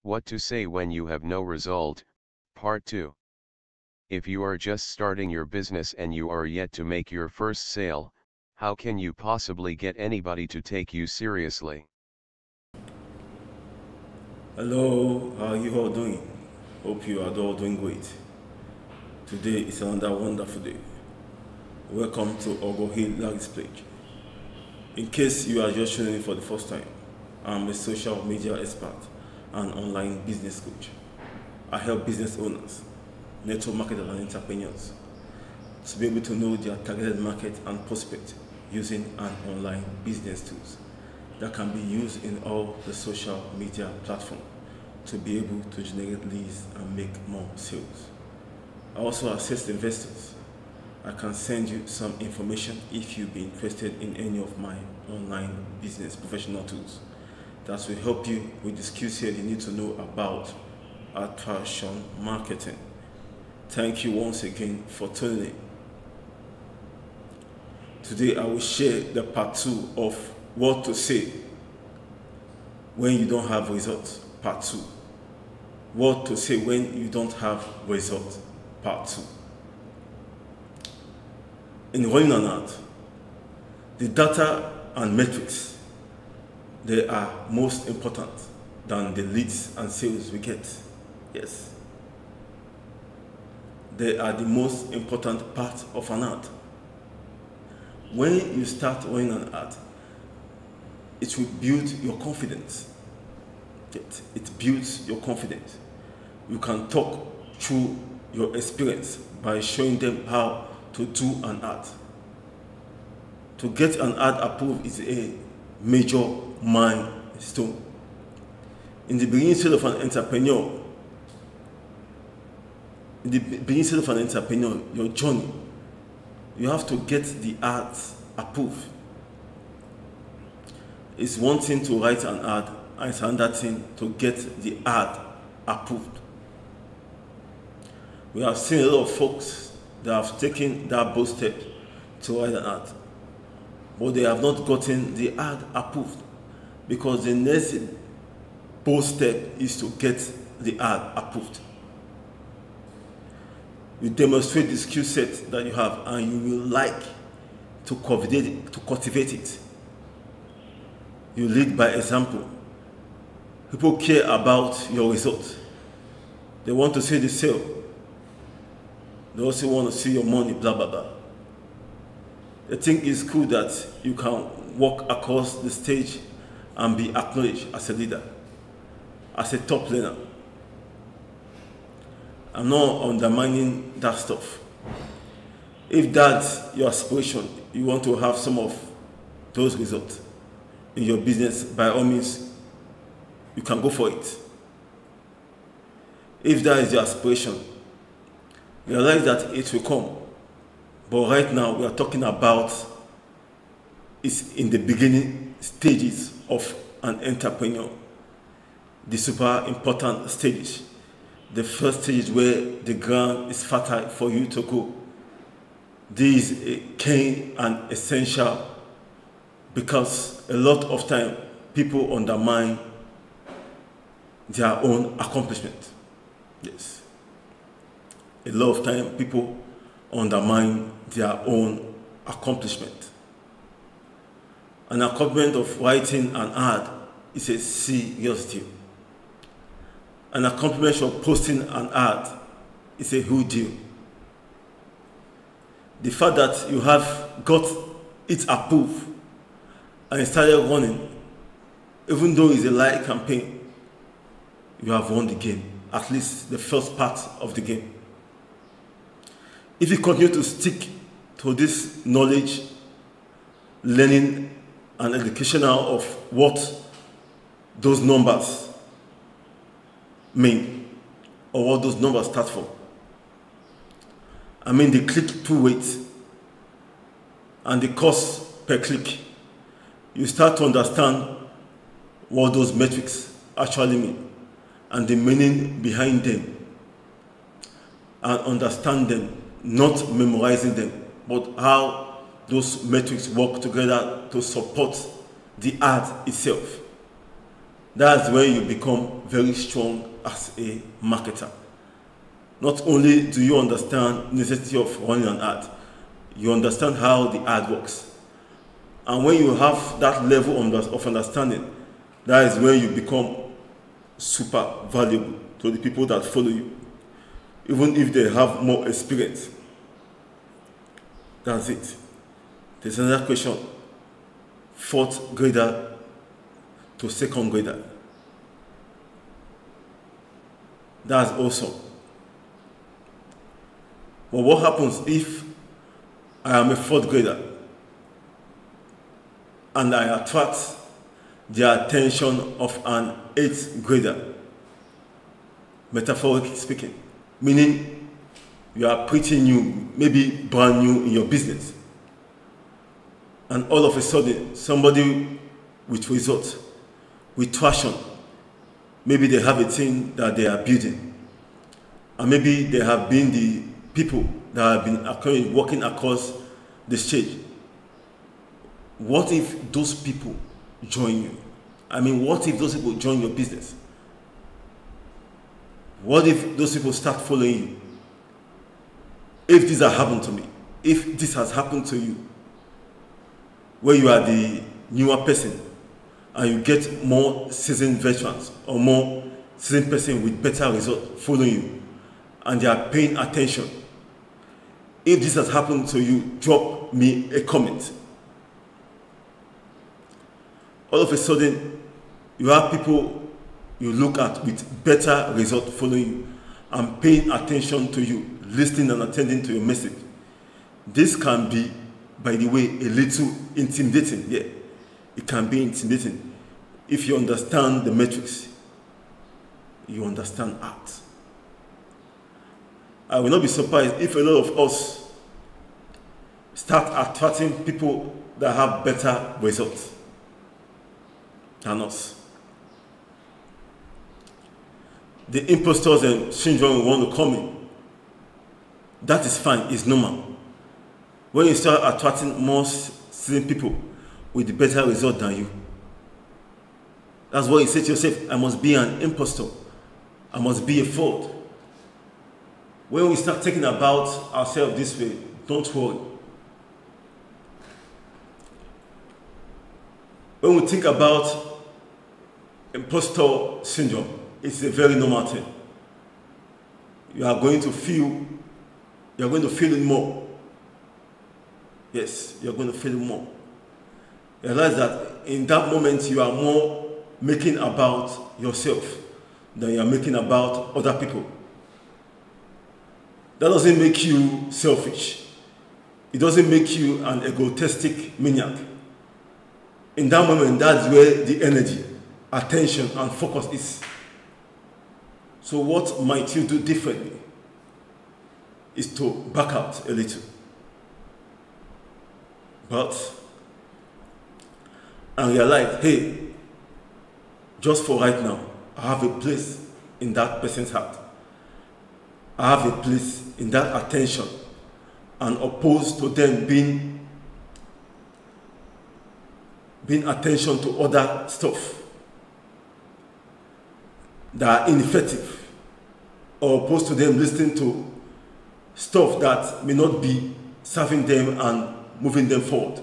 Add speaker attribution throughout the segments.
Speaker 1: What to say when you have no result, Part 2. If you are just starting your business and you are yet to make your first sale, how can you possibly get anybody to take you seriously?
Speaker 2: Hello, how are you all doing? Hope you are all doing great. Today is another wonderful day. Welcome to Ogo Hill Larry's Pledge. In case you are just tuning in for the first time, I'm a social media expert and online business coach. I help business owners, network marketers and entrepreneurs to be able to know their targeted market and prospect using an online business tools that can be used in all the social media platforms to be able to generate leads and make more sales. I also assist investors. I can send you some information if you'd be interested in any of my online business professional tools that will help you with the skill set you need to know about attraction marketing. Thank you once again for tuning in. Today I will share the part 2 of what to say when you don't have results, part 2. What to say when you don't have results, part 2. In running an ad, the data and metrics, they are most important than the leads and sales we get. Yes. They are the most important part of an ad. When you start running an ad, it will build your confidence. It builds your confidence. You can talk through your experience by showing them how to do an ad. To get an ad approved is a major milestone. In the beginning stage of an entrepreneur, your journey, you have to get the ads approved. It's one thing to write an ad, and it's another thing to get the ad approved. We have seen a lot of folks that have taken that bold step to write an ad, but they have not gotten the ad approved because the next bold step is to get the ad approved. You demonstrate the skill set that you have and you will like to cultivate it. You lead by example. People care about your results. They want to see the sale. They also want to see your money, blah, blah, blah. I think it's cool that you can walk across the stage and be acknowledged as a leader, as a top learner. I'm not undermining that stuff. If that's your aspiration, you want to have some of those results in your business, by all means, you can go for it. If that is your aspiration, realize that it will come. But right now, we are talking about it's in the beginning stages of an entrepreneur. The super important stages. The first stage where the ground is fertile for you to go. This is a key and essential because a lot of time people undermine their own accomplishment. Yes. A lot of time people undermine their own accomplishment. An accomplishment of writing an ad is a serious deal. An accomplishment of posting an ad is a huge deal. The fact that you have got it approved and it started running, even though it's a light campaign, you have won the game, at least the first part of the game. If you continue to stick to this knowledge, learning, and educational of what those numbers mean or what those numbers start for, I mean the click-through rate and the cost per click, you start to understand what those metrics actually mean and the meaning behind them, and understand them, not memorizing them, but how those metrics work together to support the ad itself. That's when you become very strong as a marketer. Not only do you understand the necessity of running an ad, you understand how the ad works. And when you have that level of understanding, that is when you become super valuable to the people that follow you, even if they have more experience. That's it. There's another question. Fourth grader to second grader. That's awesome. But what happens if I am a fourth grader and I attract the attention of an eighth grader? Metaphorically speaking, meaning you are pretty new, maybe brand new in your business, and all of a sudden somebody with results, with traction, maybe they have a team that they are building, and maybe they have been the people that have been working across the stage. What if those people join you? I mean, what if those people join your business? What if those people start following you? If this has happened to me, if this has happened to you, where you are the newer person and you get more seasoned veterans or more seasoned person with better results following you and they are paying attention. If this has happened to you, drop me a comment. All of a sudden, you have people you look at with better results following you and paying attention to you, listening and attending to your message. This can be, by the way, a little intimidating. Yeah, it can be intimidating. If you understand the metrics, you understand art. I will not be surprised if a lot of us start attracting people that have better results than us. The imposters and syndrome want to come in. That is fine, it's normal. When you start attracting more seasoned people with better results than you, that's why you say to yourself, I must be an impostor. I must be a fraud. When we start thinking about ourselves this way, don't worry. When we think about impostor syndrome, it's a very normal thing. You are going to feel it more. Yes, you're going to feel it more. Realize that in that moment you are more making about yourself than you are making about other people. That doesn't make you selfish. It doesn't make you an egotistic maniac. In that moment, that's where the energy, attention, and focus is. So what might you do differently is to back out a little. And realize, hey, just for right now, I have a place in that person's heart. I have a place in that attention, and opposed to them being attention to other stuff that are ineffective, or opposed to them listening to stuff that may not be serving them and moving them forward.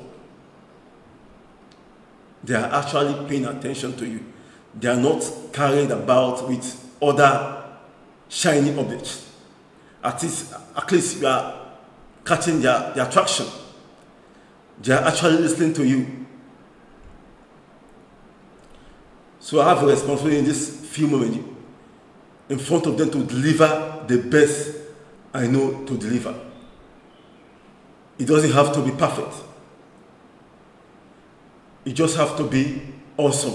Speaker 2: They are actually paying attention to you. They are not carried about with other shiny objects. At least you are catching their attraction. They are actually listening to you. So I have a responsibility in this few moments in front of them to deliver the best I know to deliver. It doesn't have to be perfect. It just has to be awesome.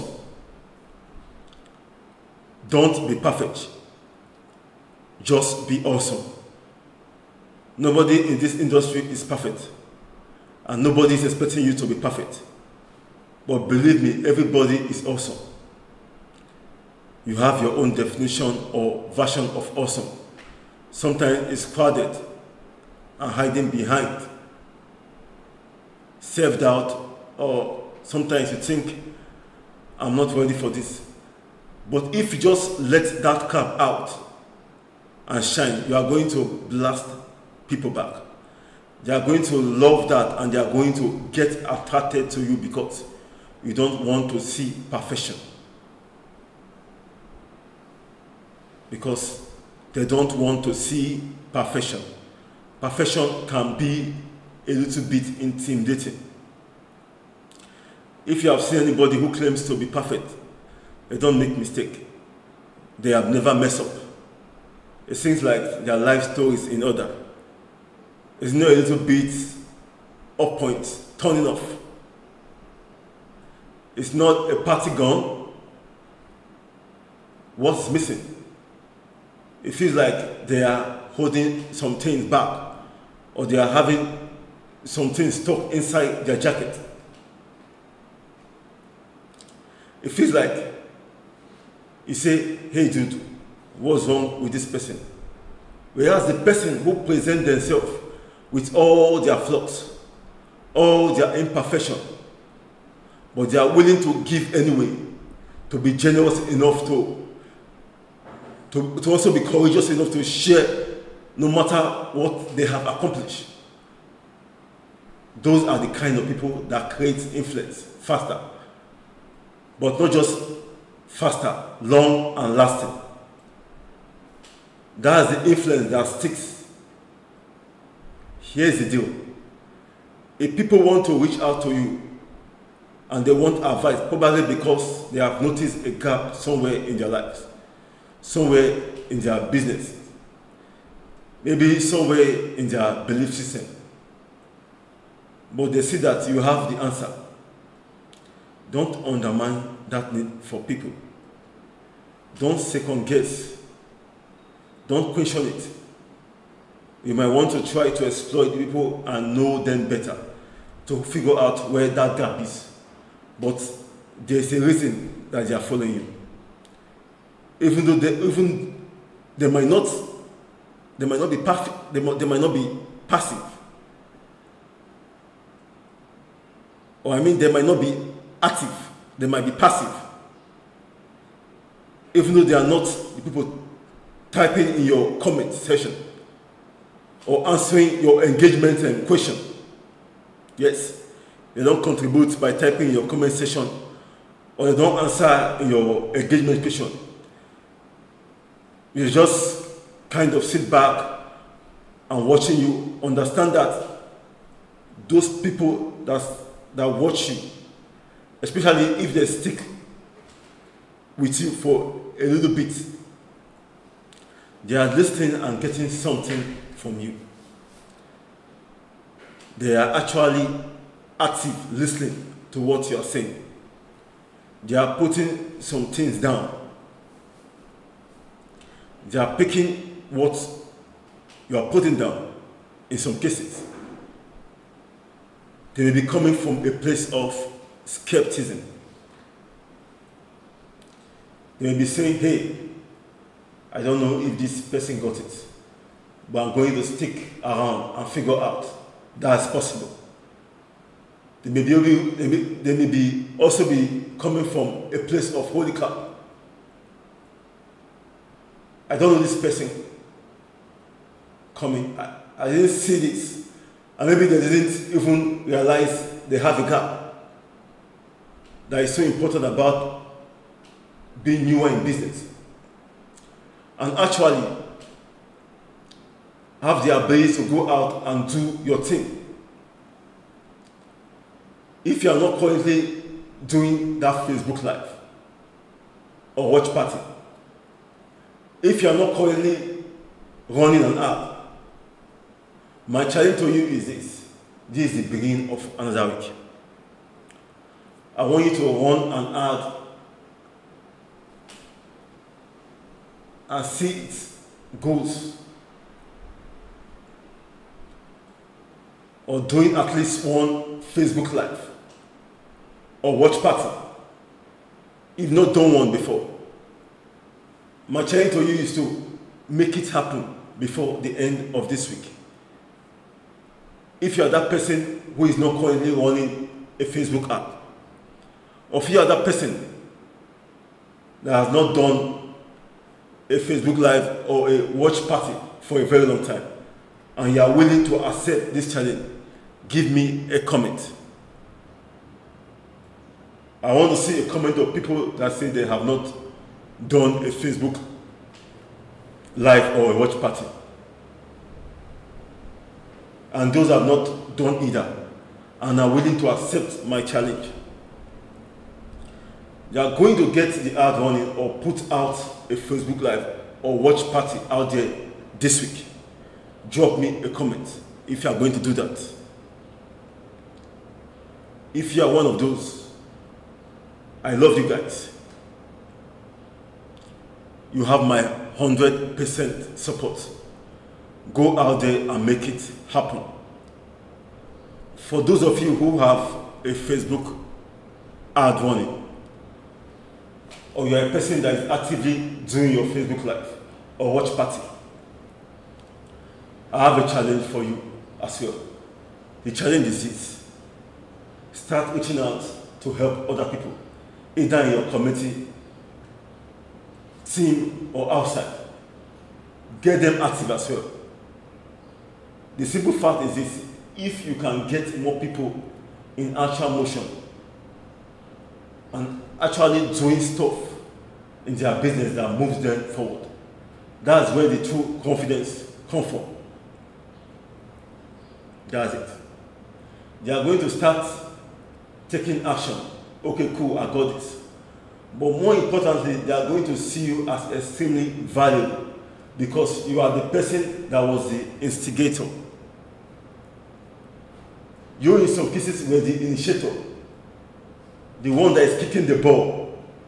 Speaker 2: Don't be perfect. Just be awesome. Nobody in this industry is perfect. And nobody is expecting you to be perfect. But believe me, everybody is awesome. You have your own definition or version of awesome. Sometimes it's crowded and hiding behind self-doubt, or sometimes you think, I'm not ready for this. But if you just let that cap out and shine, you are going to blast people back. They are going to love that, and they are going to get attracted to you because you don't want to see perfection. Because they don't want to see perfection. Perfection can be a little bit intimidating. If you have seen anybody who claims to be perfect, they don't make mistake. They have never messed up. It seems like their life story is in order. It's not a little bit off point, turning off. It's not a party gun. What's missing? It feels like they are holding some things back, or they are having some things stuck inside their jacket. It feels like you say, hey dude, what's wrong with this person? Whereas the person who presents themselves with all their flaws, all their imperfection, but they are willing to give anyway, to be generous enough to also be courageous enough to share no matter what they have accomplished. Those are the kind of people that create influence faster. But not just faster, long and lasting. That's the influence that sticks. Here's the deal. If people want to reach out to you and they want advice, probably because they have noticed a gap somewhere in their lives, somewhere in their business, maybe somewhere in their belief system, but they see that you have the answer. Don't undermine that need for people. Don't second guess. Don't question it. You might want to try to exploit people and know them better to figure out where that gap is. But there's a reason that they are following you. Even though they might not be perfect, they might not be passive. Or they might not be active, they might be passive. Even though they are not the people typing in your comment section or answering your engagement and question. Yes, they don't contribute by typing in your comment section, or they don't answer in your engagement question. You just kind of sit back and watching you. Understand that those people that watch you, especially if they stick with you for a little bit, they are listening and getting something from you. They are actually active listening to what you are saying. They are putting some things down. They are picking what you are putting down in some cases. They may be coming from a place of skepticism. They may be saying, hey, I don't know if this person got it, but I'm going to stick around and figure out that's possible. They may be also be coming from a place of holy cow. I don't know this person coming. I didn't see this. And maybe they didn't even realize they have a gap that is so important about being newer in business. And actually have the ability to go out and do your thing. If you are not currently doing that Facebook Live or watch party, if you are not currently running an ad, my challenge to you is this. This is the beginning of another week. I want you to run an ad and see its goals. Or doing at least one Facebook Live or watch party, if not done one before. My challenge to you is to make it happen before the end of this week. If you are that person who is not currently running a Facebook ad, or if you are that person that has not done a Facebook Live or a watch party for a very long time, and you are willing to accept this challenge, give me a comment. I want to see a comment of people that say they have not done a Facebook Live or a watch party. And those have not done either and are willing to accept my challenge. You are going to get the ad running or put out a Facebook Live or watch party out there this week. Drop me a comment if you are going to do that. If you are one of those, I love you guys. You have my 100% support. Go out there and make it happen. For those of you who have a Facebook ad running, or you are a person that is actively doing your Facebook Live or watch party, I have a challenge for you as well. The challenge is this: start reaching out to help other people, either in your community, team, or outside. Get them active as well. The simple fact is this: if you can get more people in actual motion and actually doing stuff in their business that moves them forward, that's where the true confidence comes from. That's it. They are going to start taking action. Okay, cool, I got this. But more importantly, they are going to see you as extremely valuable because you are the person that was the instigator. You, in some cases, were the initiator, the one that is kicking the ball.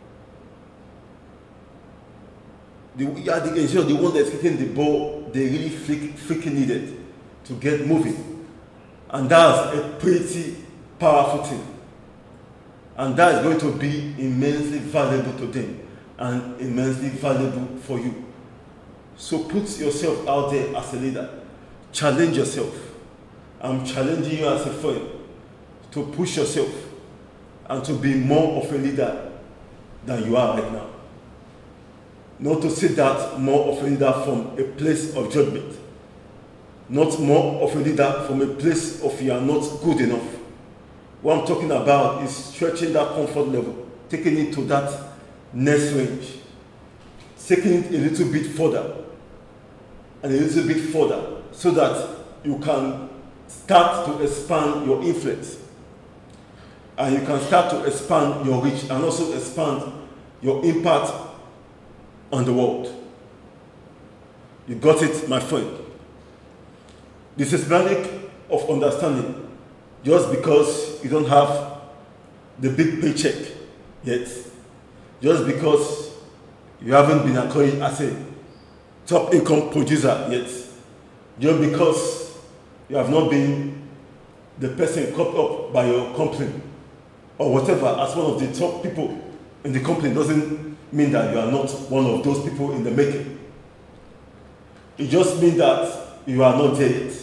Speaker 2: You are the initiator, the one that is kicking the ball they really freaking needed to get moving. And that's a pretty powerful thing. And that is going to be immensely valuable to them and immensely valuable for you. So put yourself out there as a leader. Challenge yourself. I'm challenging you as a friend to push yourself and to be more of a leader than you are right now. Not to see that more of a leader from a place of judgment. Not more of a leader from a place of you are not good enough. What I'm talking about is stretching that comfort level, taking it to that next range, taking it a little bit further and a little bit further so that you can start to expand your influence and you can start to expand your reach and also expand your impact on the world. You got it, my friend. The systematic of understanding, just because you don't have the big paycheck yet, just because you haven't been acknowledged as a top income producer yet, just because you have not been the person caught up by your company or whatever as one of the top people in the company doesn't mean that you are not one of those people in the making. It just means that you are not there yet.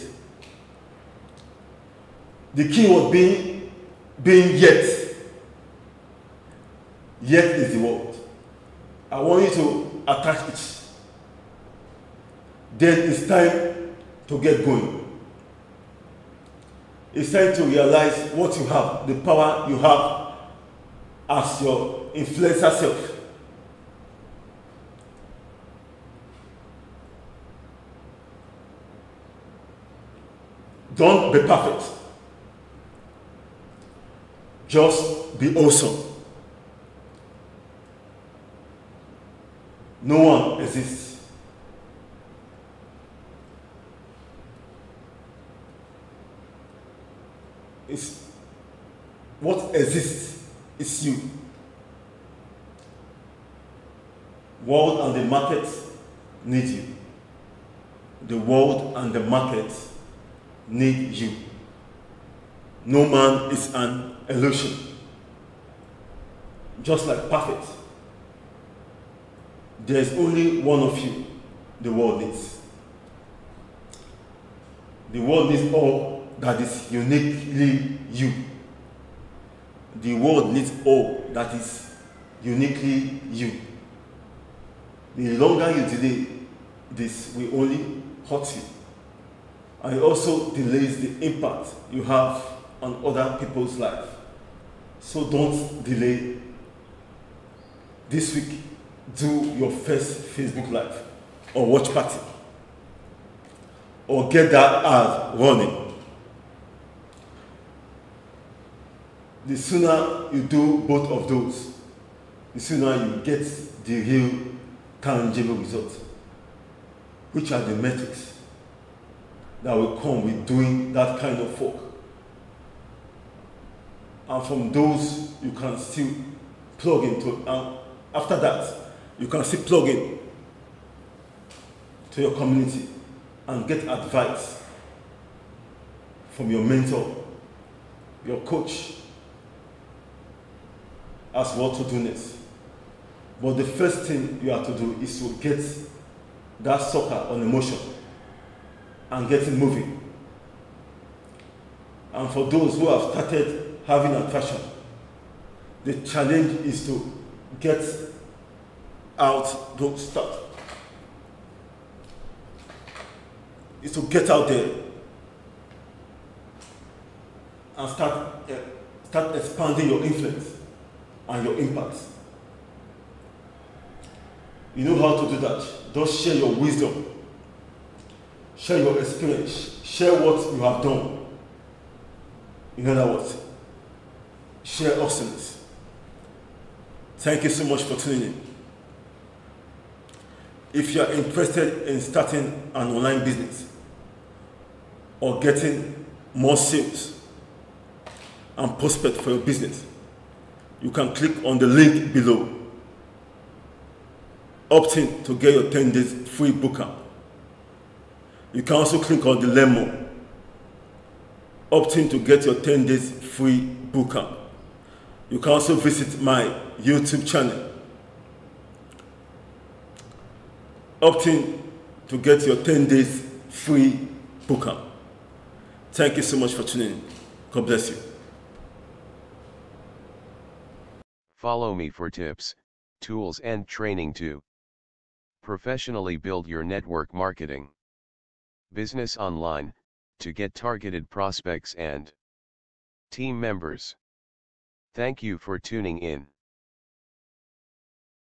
Speaker 2: The key word being yet. Yet is the word. I want you to attach it. Then it's time to get going. It's time to realize what you have, the power you have as your influencer self. Don't be perfect. Just be awesome. No one exists. It's what exists is you. World and the market need you. The world and the market need you. No man is an illusion. Just like perfect. There is only one of you the world needs. The world needs all that is uniquely you. The world needs all that is uniquely you. The longer you delay this will only hurt you. And it also delays the impact you have on other people's life. So don't delay. This week, do your first Facebook Live or watch party, or get that ad running. The sooner you do both of those, the sooner you get the real tangible result, which are the metrics that will come with doing that kind of work. And from those, you can still plug into, and after that, you can still plug in to your community and get advice from your mentor, your coach, as what to do next. But the first thing you have to do is to get that sucker on emotion and get it moving. And for those who have started having attraction, the challenge is to get out, don't start. Is to get out there and start expanding your influence and your impact. You know how to do that. Just share your wisdom, share your experience, share what you have done. In other words, share awesomeness. Thank you so much for tuning in. If you are interested in starting an online business or getting more sales and prospect for your business, you can click on the link below. Opt in to get your 10 days free bootcamp. You can also click on the learn more. Opt in to get your 10 days free bootcamp. You can also visit my YouTube channel. Opt in to get your 10 days free bootcamp. Thank you so much for tuning in. God bless you.
Speaker 1: Follow me for tips, tools and training to professionally build your network marketing business online, to get targeted prospects and team members. Thank you for tuning in.